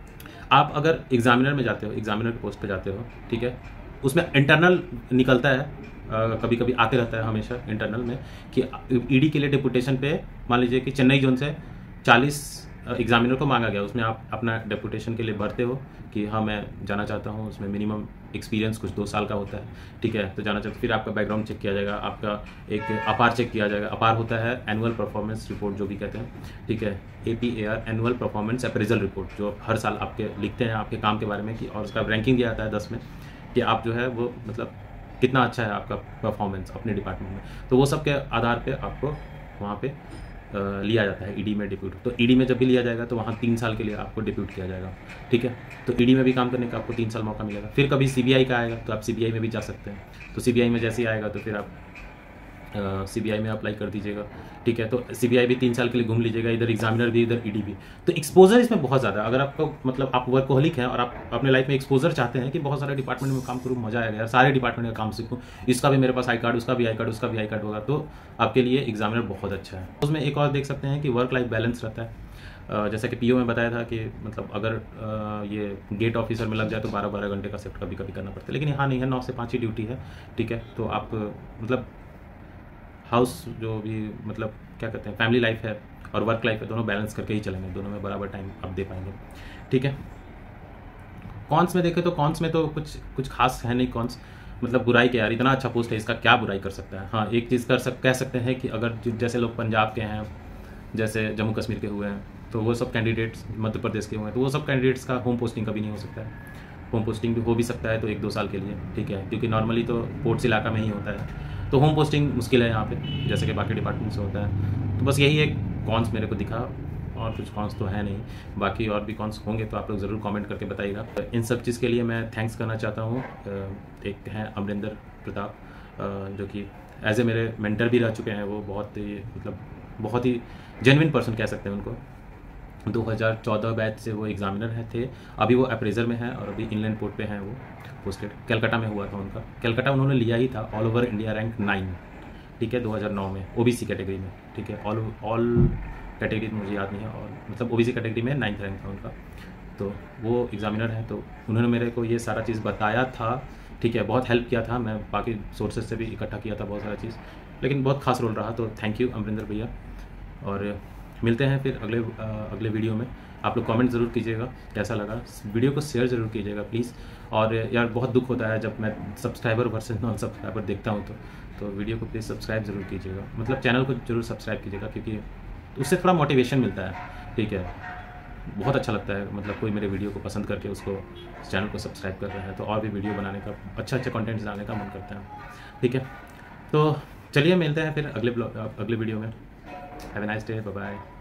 Speaker 2: आप अगर एग्जामिनर में जाते हो, एग्जामिनर के पोस्ट पे जाते हो, ठीक है, उसमें इंटरनल निकलता है, कभी कभी आते रहता है हमेशा इंटरनल में, कि ईडी के लिए डेपुटेशन पे मान लीजिए कि चेन्नई जोन से 40 एग्जामिनर को मांगा गया, उसमें आप अपना डेपुटेशन के लिए भरते हो कि हाँ मैं जाना चाहता हूँ, उसमें मिनिमम एक्सपीरियंस कुछ 2 साल का होता है, ठीक है, तो जाना चाहते, फिर आपका बैकग्राउंड चेक किया जाएगा, आपका एक अपार चेक किया जाएगा। अपार होता है एनुअल परफॉर्मेंस रिपोर्ट जो भी कहते हैं, ठीक है, APAR annual performance appraisal report, जो हर साल आपके लिखते हैं आपके काम के बारे में, कि और उसका रैंकिंग दिया जाता है 10 में, कि आप जो है वो मतलब कितना अच्छा है आपका परफॉर्मेंस अपने डिपार्टमेंट में। तो वो सब के आधार पर आपको वहाँ पे लिया जाता है ईडी में डिप्यूट। तो ईडी में जब भी लिया जाएगा तो वहाँ 3 साल के लिए आपको डिप्यूट किया जाएगा, ठीक है। तो ईडी में भी काम करने का आपको 3 साल मौका मिलेगा। फिर कभी सीबीआई का आएगा तो आप सीबीआई में भी जा सकते हैं। तो सीबीआई में जैसे ही आएगा तो फिर आप सीबीआई में अप्लाई कर दीजिएगा, ठीक है। तो सीबीआई भी 3 साल के लिए घूम लीजिएगा, इधर एग्जामिनर भी, इधर ईडी भी। तो एक्सपोजर इसमें बहुत ज़्यादा, अगर आपको मतलब आप वर्कहोलिक हैं और आप अपने लाइफ में एक्सपोजर चाहते हैं कि बहुत सारे डिपार्टमेंट में काम करूँ, मजा आएगा यार, सारे डिपार्टमेंट का काम सीखूँ, इसका भी मेरे पास आई कार्ड, उसका भी आई कार्ड, उसका भी आई कार्ड होगा, तो आपके लिए एग्जामिनर बहुत अच्छा है। उसमें एक और देख सकते हैं कि वर्क लाइफ बैलेंस रहता है। जैसा कि पीओ में बताया था कि मतलब अगर ये गेट ऑफिसर में लग जाए तो 12-12 घंटे का शिफ्ट कभी कभी करना पड़ता है, लेकिन यहाँ नहीं है, 9 से 5 ही ड्यूटी है, ठीक है। तो आप मतलब हाउस जो भी मतलब क्या कहते हैं फैमिली लाइफ है और वर्क लाइफ है, दोनों बैलेंस करके ही चलेंगे, दोनों में बराबर टाइम आप दे पाएंगे। ठीक है। कॉन्स में देखें तो कॉन्स में तो कुछ खास है नहीं। कॉन्स मतलब बुराई के यार इतना अच्छा पोस्ट है, इसका क्या बुराई कर सकता है। हाँ एक चीज़ कह सकते हैं कि अगर जैसे लोग पंजाब के हैं, जैसे जम्मू कश्मीर के हुए हैं, तो वो सब कैंडिडेट्स मध्य प्रदेश के हुए हैं, तो वो सब कैंडिडेट्स का होम पोस्टिंग कभी नहीं हो सकता है। होम पोस्टिंग भी हो भी सकता है तो 1-2 साल के लिए, ठीक है, क्योंकि नॉर्मली तो पोर्ट्स इलाका में ही होता है, तो होम पोस्टिंग मुश्किल है यहाँ पे जैसे कि बाकी डिपार्टमेंट से होता है। तो बस यही एक कॉन्स मेरे को दिखा, और कुछ कॉन्स तो है नहीं। बाकी और भी कॉन्स होंगे तो आप लोग ज़रूर कमेंट करके बताइएगा। इन सब चीज़ के लिए मैं थैंक्स करना चाहता हूँ। एक हैं अमरिंदर प्रताप, जो कि एज ए मेरे मेंटर भी रह चुके हैं। वो बहुत ही जेन्युइन पर्सन कह सकते हैं उनको। 2014 बैच से वो एग्जामिनर थे, अभी वो अप्रेजर में है और अभी इनलैंड पोर्ट पे हैं वो पोस्टेड। कलकत्ता में हुआ था उनका, कलकत्ता उन्होंने लिया ही था, ऑल ओवर इंडिया रैंक 9, ठीक है, 2009 में ओबीसी कैटेगरी में, ठीक है। ऑल कैटेगरी मुझे याद नहीं है, और मतलब ओबीसी कैटेगरी में 9th रैंक था उनका। तो वो एग्जामिनर है, तो उन्होंने मेरे को ये सारा चीज़ बताया था, ठीक है, बहुत हेल्प किया था। मैं बाकी सोर्सेज से भी इकट्ठा किया था बहुत सारा चीज़, लेकिन बहुत खास रोल रहा। तो थैंक यू अमरिंदर भैया, और मिलते हैं फिर अगले वीडियो में। आप लोग कमेंट ज़रूर कीजिएगा कैसा लगा, वीडियो को शेयर ज़रूर कीजिएगा प्लीज़। और यार बहुत दुख होता है जब मैं सब्सक्राइबर वर्सेस नॉन सब्सक्राइबर देखता हूँ, तो वीडियो को प्लीज़ सब्सक्राइब ज़रूर कीजिएगा, मतलब चैनल को ज़रूर सब्सक्राइब कीजिएगा, क्योंकि उससे थोड़ा मोटिवेशन मिलता है, ठीक है। बहुत अच्छा लगता है, मतलब कोई मेरे वीडियो को पसंद करके उसको चैनल को सब्सक्राइब कर रहा है, तो और भी वीडियो बनाने का, अच्छा कंटेंट्स डालने का मन करता है, ठीक है। तो चलिए मिलते हैं फिर अगले वीडियो में। Have a nice day, bye bye.